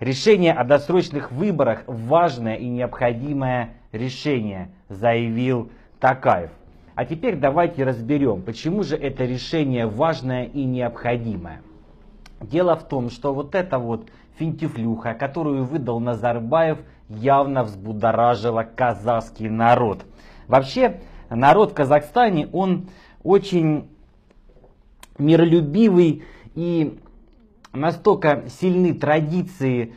Решение о досрочных выборах – важное и необходимое решение, заявил Токаев. А теперь давайте разберем, почему же это решение важное и необходимое. Дело в том, что вот эта вот финтифлюха, которую выдал Назарбаев, явно взбудоражила казахский народ. Вообще, народ в Казахстане, он очень миролюбивый, и настолько сильны традиции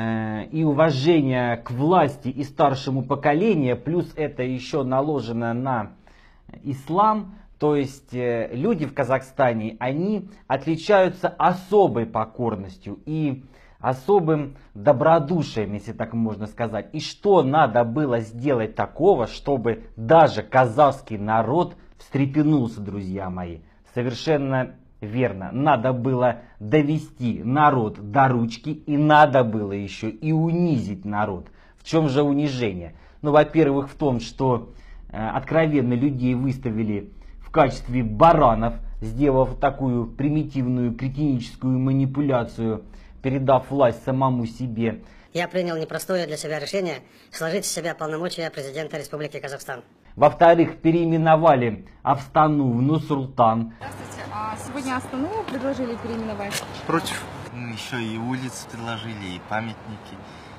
и уважение к власти и старшему поколению, плюс это еще наложено на ислам. То есть люди в Казахстане, они отличаются особой покорностью и особым добродушием, если так можно сказать. И что надо было сделать такого, чтобы даже казахский народ встрепенулся, друзья мои? Совершенно верно. Надо было довести народ до ручки, и надо было еще и унизить народ. В чем же унижение? Ну, во-первых, в том, что откровенно людей выставили в качестве баранов, сделав такую примитивную кретиническую манипуляцию, передав власть самому себе. Я принял непростое для себя решение сложить с себя полномочия президента Республики Казахстан. Во-вторых, переименовали Астану в Нур-Султан. Здравствуйте. А сегодня Астану предложили переименовать? Против. Еще и улицы предложили, и памятники.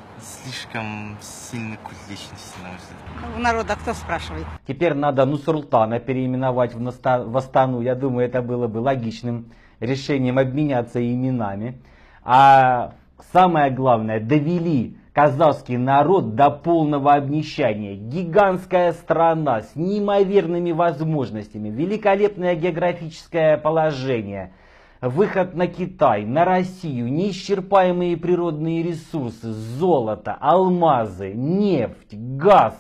Слишком сильный культ личности, на мой взгляд. У народа кто спрашивает? Теперь надо Нур-Султана переименовать в Астану. Я думаю, это было бы логичным решением обменяться именами. А самое главное, довели казахский народ до полного обнищания. Гигантская страна с неимоверными возможностями, великолепное географическое положение, выход на Китай, на Россию, неисчерпаемые природные ресурсы, золото, алмазы, нефть, газ.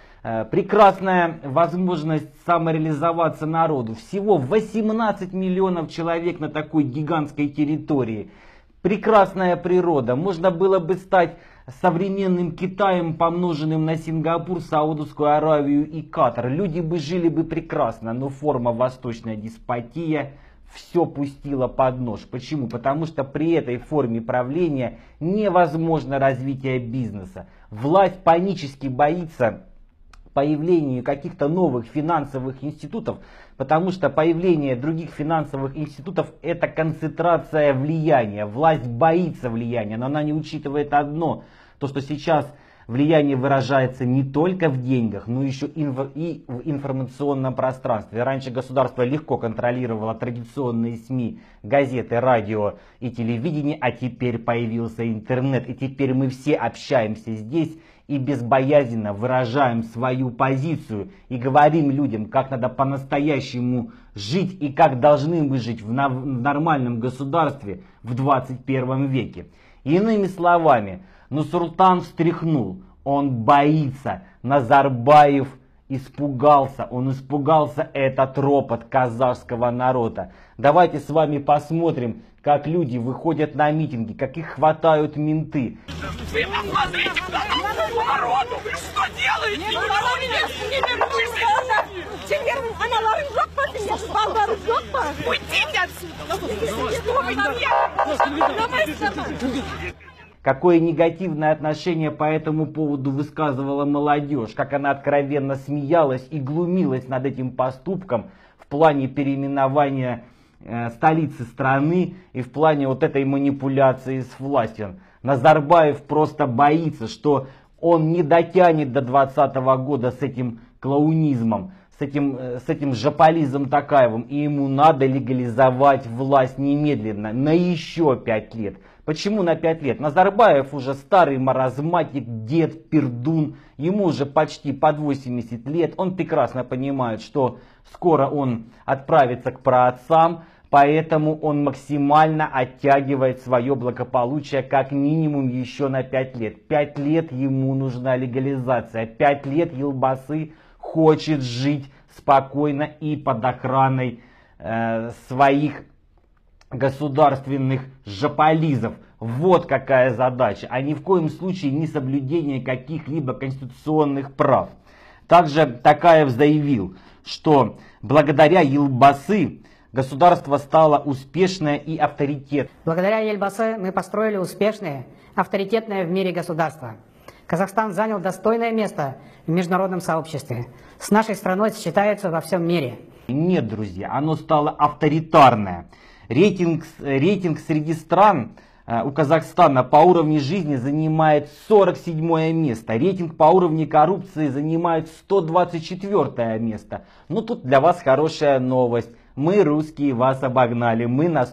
Прекрасная возможность самореализоваться народу. Всего 18 миллионов человек на такой гигантской территории. Прекрасная природа. Можно было бы стать современным Китаем, помноженным на Сингапур, Саудовскую Аравию и Катар. Люди бы жили бы прекрасно, но форма восточная деспотия все пустила под нож. Почему? Потому что при этой форме правления невозможно развитие бизнеса. Власть панически боится появлению каких-то новых финансовых институтов, потому что появление других финансовых институтов – это концентрация влияния. Власть боится влияния, но она не учитывает одно, то что сейчас влияние выражается не только в деньгах, но еще и в информационном пространстве. Раньше государство легко контролировало традиционные СМИ, газеты, радио и телевидение, а теперь появился интернет. И теперь мы все общаемся здесь и безбоязненно выражаем свою позицию и говорим людям, как надо по-настоящему жить и как должны мы жить в нормальном государстве в 21 веке. Иными словами, Нур-Султан встряхнул, он боится, Назарбаев испугался, он испугался этот ропот казахского народа. Давайте с вами посмотрим, как люди выходят на митинги, как их хватают менты. Вы посмотрите на такому народу! Вы что делаете? Уйдите отсюда! Какое негативное отношение по этому поводу высказывала молодежь, как она откровенно смеялась и глумилась над этим поступком в плане переименования столицы страны и в плане вот этой манипуляции с властью. Назарбаев просто боится, что он не дотянет до 2020 года с этим клоунизмом, с этим жополизом Токаевым, и ему надо легализовать власть немедленно, на еще 5 лет. Почему на 5 лет? Назарбаев уже старый маразматик, дед, пердун, ему уже почти под 80 лет, он прекрасно понимает, что скоро он отправится к праотцам, поэтому он максимально оттягивает свое благополучие как минимум еще на 5 лет. 5 лет ему нужна легализация, 5 лет Елбасы хочет жить спокойно и под охраной своих государственных жополизов. Вот какая задача, а ни в коем случае не соблюдение каких-либо конституционных прав. Также Токаев заявил, что благодаря Елбасы государство стало успешное и авторитетное. Благодаря Ельбасы мы построили успешное, авторитетное в мире государство. Казахстан занял достойное место в международном сообществе. С нашей страной считаются во всем мире. Нет, друзья, оно стало авторитарное. Рейтинг среди стран у Казахстана по уровню жизни занимает 47 место. Рейтинг по уровню коррупции занимает 124 место. Но тут для вас хорошая новость. Мы, русские, вас обогнали. Мы на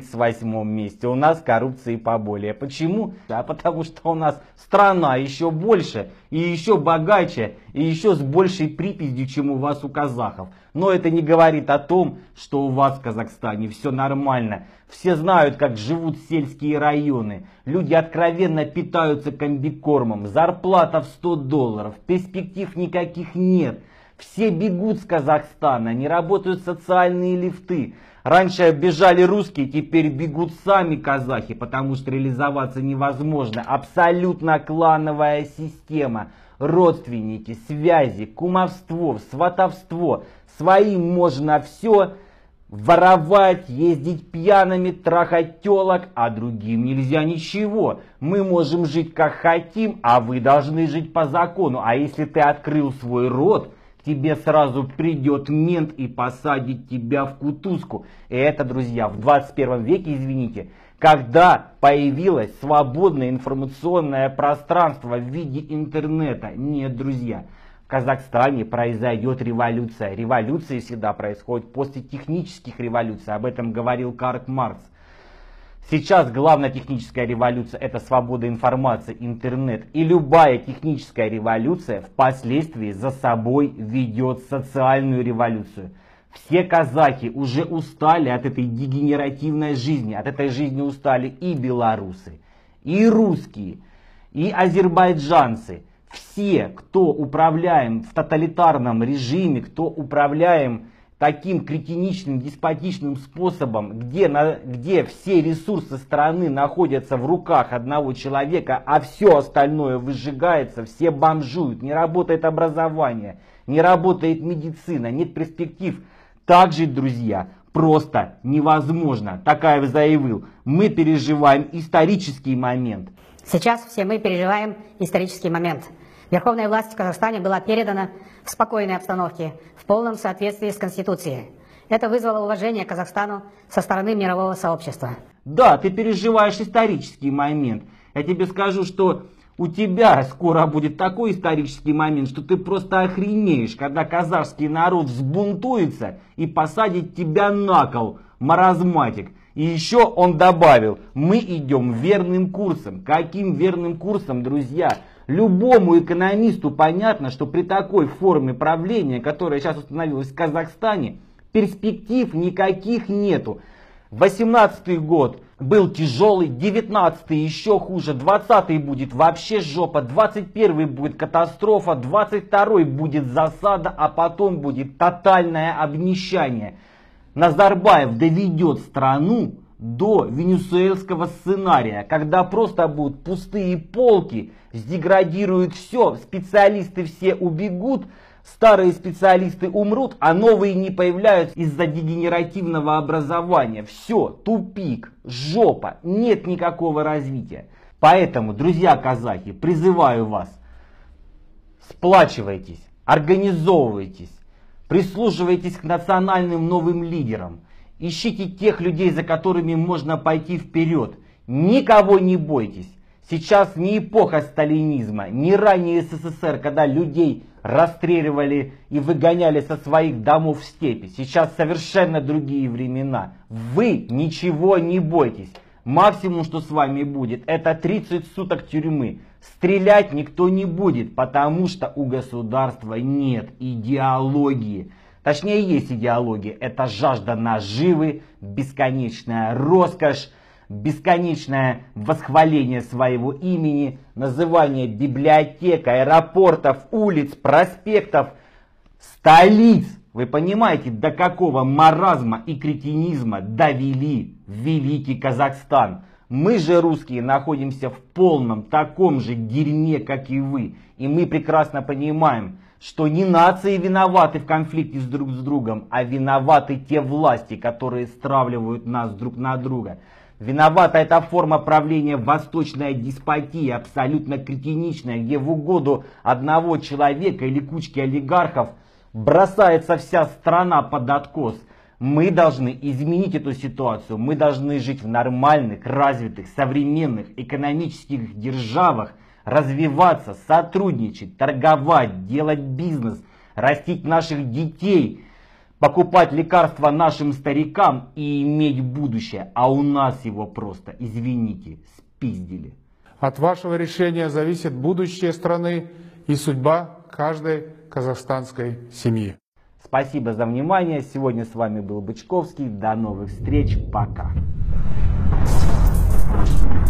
138 месте. У нас коррупции поболее. Почему? А потому что у нас страна еще больше, и еще богаче, и еще с большей приписью, чем у вас у казахов. Но это не говорит о том, что у вас в Казахстане все нормально. Все знают, как живут сельские районы. Люди откровенно питаются комбикормом. Зарплата в $100. Перспектив никаких нет. Все бегут с Казахстана, не работают социальные лифты. Раньше бежали русские, теперь бегут сами казахи, потому что реализоваться невозможно. Абсолютно клановая система. Родственники, связи, кумовство, сватовство. Своим можно все воровать, ездить пьяными, трахать телок, а другим нельзя ничего. Мы можем жить как хотим, а вы должны жить по закону. А если ты открыл свой рот, тебе сразу придет мент и посадит тебя в кутузку. И это, друзья, в 21 веке, извините, когда появилось свободное информационное пространство в виде интернета. Нет, друзья, в Казахстане произойдет революция. Революции всегда происходят после технических революций. Об этом говорил Карл Маркс. Сейчас главная техническая революция — это свобода информации, интернет. И любая техническая революция впоследствии за собой ведет социальную революцию. Все казахи уже устали от этой дегенеративной жизни. От этой жизни устали и белорусы, и русские, и азербайджанцы. Все, кто управляем в тоталитарном режиме, кто управляем таким кретиничным, деспотичным способом, где все ресурсы страны находятся в руках одного человека, а все остальное выжигается, все бомжуют, не работает образование, не работает медицина, нет перспектив. Так жить, друзья, просто невозможно. Такаев заявил: мы переживаем исторический момент. Сейчас все мы переживаем исторический момент. Верховная власть в Казахстане была передана в спокойной обстановке, в полном соответствии с Конституцией. Это вызвало уважение к Казахстану со стороны мирового сообщества. Да, ты переживаешь исторический момент. Я тебе скажу, что у тебя скоро будет такой исторический момент, что ты просто охренеешь, когда казахский народ взбунтуется и посадит тебя на кол, маразматик. И еще он добавил: мы идем верным курсом. Каким верным курсом, друзья? Любому экономисту понятно, что при такой форме правления, которая сейчас установилась в Казахстане, перспектив никаких нету. 18-й год был тяжелый, 19-й еще хуже, 20-й будет вообще жопа, 21-й будет катастрофа, 22-й будет засада, а потом будет тотальное обнищание. Назарбаев доведет страну до венесуэльского сценария, когда просто будут пустые полки, сдеградирует все, специалисты все убегут, старые специалисты умрут, а новые не появляются из-за дегенеративного образования. Все, тупик, жопа, нет никакого развития. Поэтому, друзья казахи, призываю вас, сплачивайтесь, организовывайтесь, прислушивайтесь к национальным новым лидерам. Ищите тех людей, за которыми можно пойти вперед. Никого не бойтесь. Сейчас не эпоха сталинизма, не ранее СССР, когда людей расстреливали и выгоняли со своих домов в степи. Сейчас совершенно другие времена. Вы ничего не бойтесь. Максимум, что с вами будет, это 30 суток тюрьмы. Стрелять никто не будет, потому что у государства нет идеологии. Точнее, есть идеология. Это жажда наживы, бесконечная роскошь, бесконечное восхваление своего имени, называние библиотек, аэропортов, улиц, проспектов, столиц. Вы понимаете, до какого маразма и кретинизма довели великий Казахстан? Мы же, русские, находимся в полном таком же дерьме, как и вы. И мы прекрасно понимаем, что не нации виноваты в конфликте друг с другом, а виноваты те власти, которые стравливают нас друг на друга. Виновата эта форма правления восточная деспотия, абсолютно кретиничная, где в угоду одного человека или кучки олигархов бросается вся страна под откос. Мы должны изменить эту ситуацию. Мы должны жить в нормальных, развитых, современных экономических державах, развиваться, сотрудничать, торговать, делать бизнес, растить наших детей, покупать лекарства нашим старикам и иметь будущее. А у нас его просто, извините, спиздили. От вашего решения зависит будущее страны и судьба каждой казахстанской семьи. Спасибо за внимание. Сегодня с вами был Бычковский. До новых встреч. Пока.